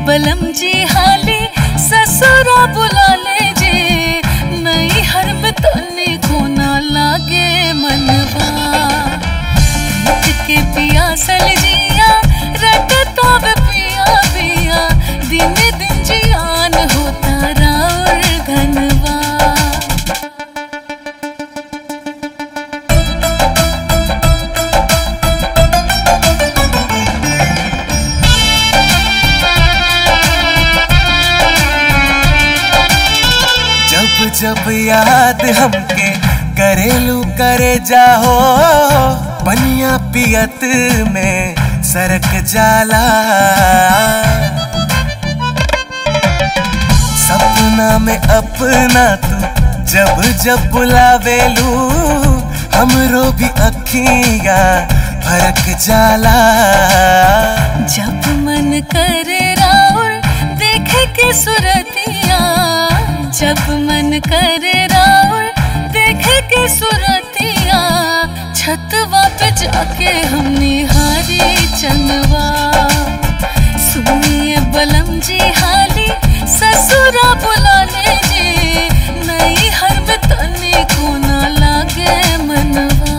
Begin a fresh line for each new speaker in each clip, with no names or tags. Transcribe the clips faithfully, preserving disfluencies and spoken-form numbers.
बलम जी हाली ससुरा बुला ले जे, नई हर में तने को ना लागे मनवा। मुझ के पियासल जिया रटता वे पिया पिया, दिन दिन जियान होता राउर घनवा।
जब याद हमके करेलू करे जाहो, पनिया पियत में सरक जाला। सपना में अपना तू जब जब बुलावेलू, हमरो भी अखियां फरक जाला।
जब मन करे राउर देखे के सुरतिया, जब मन करे राउर देखे के सुरतिया, छतवा पे जाके हम निहारी चंदवा। सुनिए बलम जी हाली ससुरा बुला ले जे, नई हर में तने को ना लागे मनवा।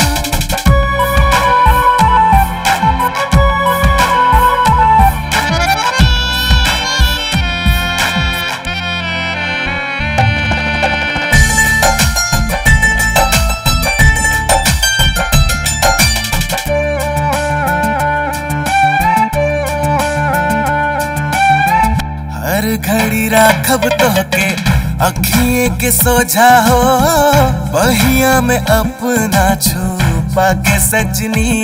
हर घड़ी राखब तोहके अखिए के सोझा हो, बहिया में अपना छुपा के सजनी।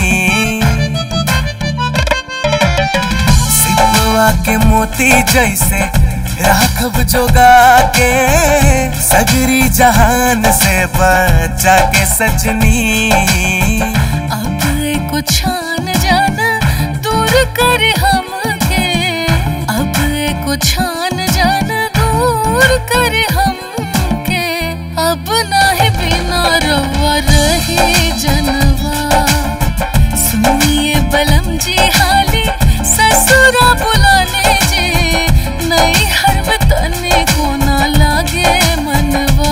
सिपवा के मोती जैसे राखब जोगा के, सगरी जहान से बचा के सजनी।
अब को छान जाना दूर कर हमके, अब को छान जाना दूर कर हमके, अब नाही बिना रवा रही जनवा। सुनिए बलम जी हाली ससुरा बुला ले जे, नई हर में तने को ना लागे मनवा।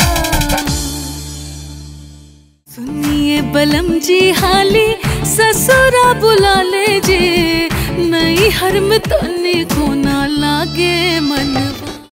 सुनिए बलम जी हाली ससुरा बुला ले जे, नई हर में तने को ना लागे मनवा।